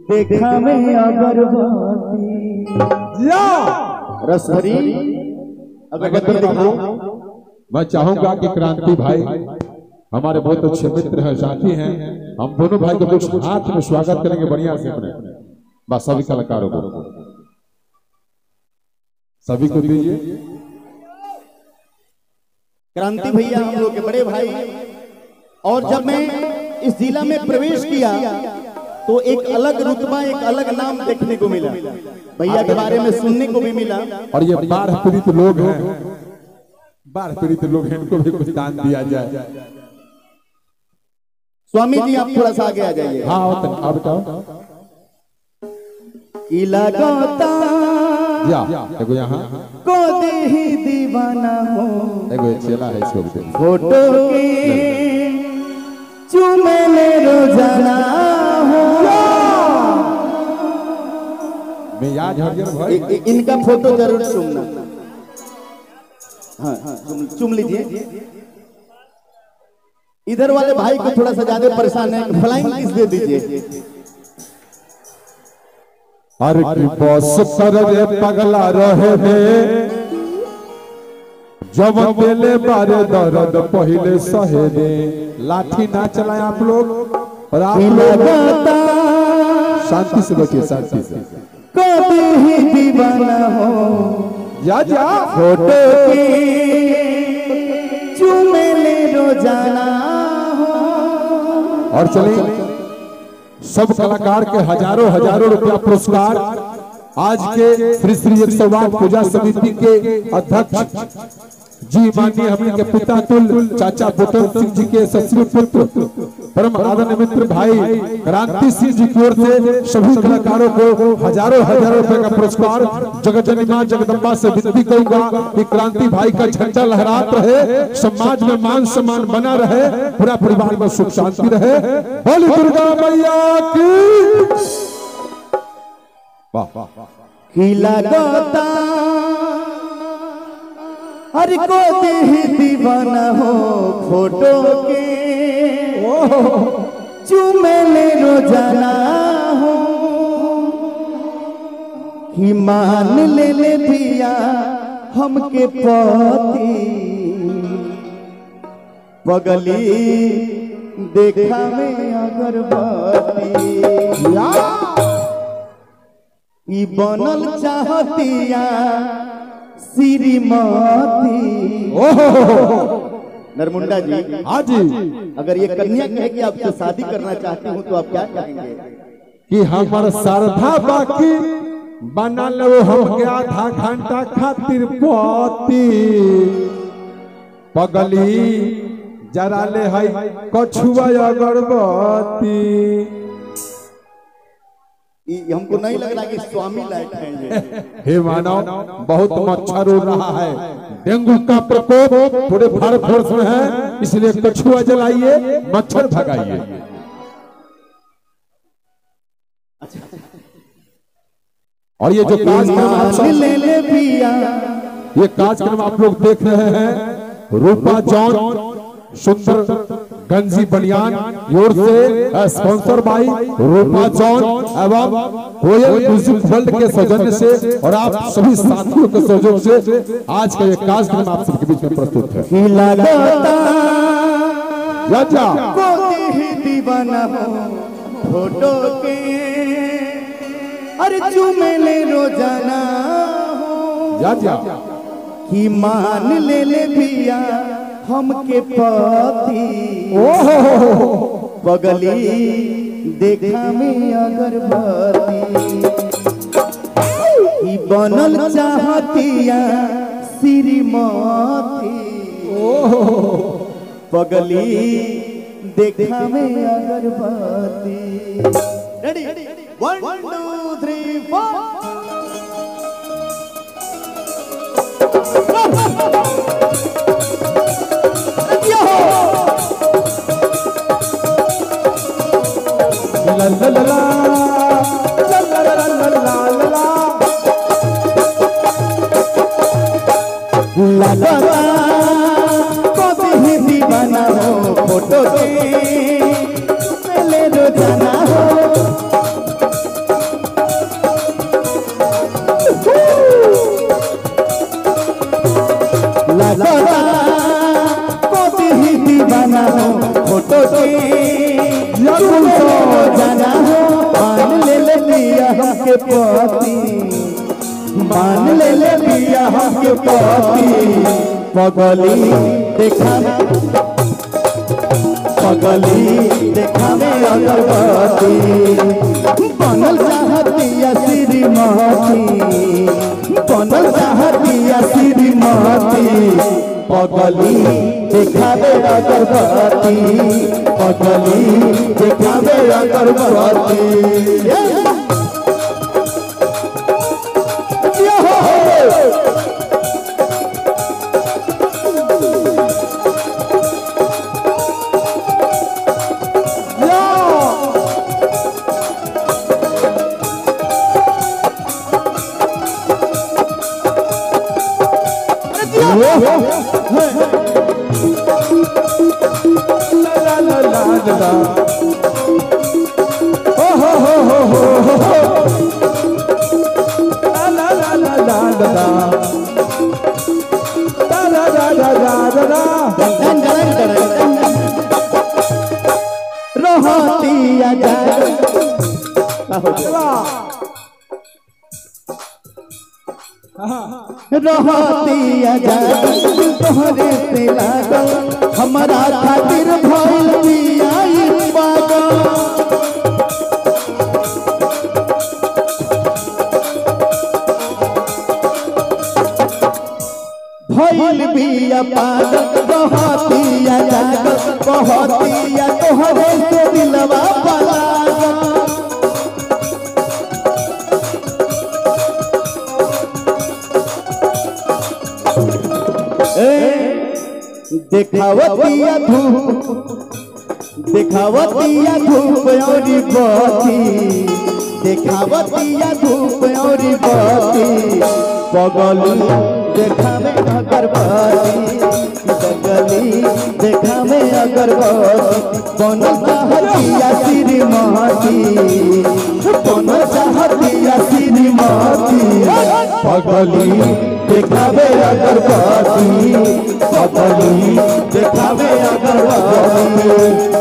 देखा में अगरबत्ती रसभरी अगरबत्ती दिखाओ। मैं चाहूंगा कि क्रांति भाई हमारे बहुत अच्छे मित्र हैं, साथी हैं, हम दोनों भाई को कुछ हाथ में स्वागत करेंगे बढ़िया से अपने बस सभी कलाकारों को सभी को दीजिए। क्रांति भैया हम लोग के बड़े भाई, और जब मैं इस जिला में प्रवेश किया तो एक अलग रुतबा, एक अलग नाम देखने को मिला, भैया के बारे में सुनने को भी मिला। और ये बाढ़ पीड़ित लोग हैं, बाढ़ पीड़ित लोग हैं, इनको भी कुछ दान दिया जाए। स्वामी जी आप थोड़ा सा आगे आ जाइए। हाँ आप बताओ। देखो यहाँ को देही दीवाना हो, देखो चेला है इसको फोटो के चुमेले रोजाना हो। मैं याद हरियर भाई इनका फोटो जरूर चुमना। हाँ चुम लीजिए। इधर वाले भाई को थोड़ा सा ज्यादा परेशान है, फ्लाइंग किस दे दीजिए। अरे की बस कर रे पगला रहे हैं जब दिले बारे दर्द पहले सहे दे। लाठी ना चलाएं आप लोग, और आप लोग शांति से बैठिए, शांति से। कभी ही दीवाना हो जा फोटो की चुमेले रोजाना हो। और चलिए सब कलाकार के हजारों हजारों रुपया पुरस्कार आज के श्री श्री 108 पूजा समिति के अध्यक्ष जी माननीय हमने के पिता तुल चाचा बुटन सिंह जी के ससुर पुत्र परम आदरणीय मित्र भाई क्रांति सिंह जी की ओर से सभी कलाकारों को हजारों हजारों रुपए का पुरस्कार। जगत जननी मां जगदम्बा से विनती करूंगा कि क्रांति भाई का झंडा लहरात रहे, समाज में मान सम्मान बना रहे, पूरा परिवार में सुख शांति रहे। बोली दुर्गा मैया की वाह। खिला गोता हर को देही दीवाना हो फोटो के चुमेले रोजाना हो। कि मान ले पिया हमके पति पगली देखा में अगरबत्ती ई बनल चाहतिया श्रीमती। नरमुंडा जी, हाँ जी, अगर ये कन्या कहे कि आपसे शादी करना चाहती हूँ तो आप क्या कहेंगे? कि हमारा श्रद्धा बाकी बना लो हम आधा घंटा खातिर पति पगली जरा ले है कछुआ अगरबत्ती। हमको नहीं लग रहा कि स्वामी लायक हैं। हे मानव, बहुत मच्छर हो रहा है, डेंगू का प्रकोप पूरे भारत वर्ष में है, इसलिए कछुआ जलाइए, मच्छर भगाइए। और ये जो कार्यक्रम आप लोग देख रहे हैं, रूपा जॉन सुंदर गंजी बनियान योर से स्पॉन्सर बाई रूपा जॉन एवं कोयल म्यूजिक वर्ल्ड के सौजन्य से और आप सभी साथियों के सहयोग से आज का ये कार्यक्रम आप सबके बीच में प्रस्तुत है। दीवाना हो फोटो के अरे चुमेले रोजाना हो। कि मान ले पिया हमके पति पगली देखा में अगरबत्ती ई बनल चाहतिया श्रीमती पगली देखा में अगरबत्ती। रेडी 1 2 3 4 ला ला ला ला ला ला ला ला ला ला कभी दीवाना हो फोटो के पहले रोजाना हो। हमके पति, मान ले बिया हमके पति। पगली देखावे, पगली देखावे अगरबत्ती, बनल चाहतिया श्रीमती, बनल चाहतिया श्रीमती। पगली देखावे अगरबत्ती, पगली देखावे अगरबत्ती। रोहतिया जा तोहरे से लागल, हमारा खातिर भइल बिया पागल। भइल बिया पागल, रोहतिया जागल, रोहतिया तोहरे से दिलवा पागल। देखावतिया धूप, देखावतिया धूप औरी बत्ती, देखावतिया धूप औरी बत्ती। पगली देखावे अगरबत्ती, पगली देखावे अगरबत्ती। बनल चाहतिया श्रीमती, बनल चाहतिया श्रीमती। पगली देखावे अगरबत्ती, पगली देखावे अगरबत्ती।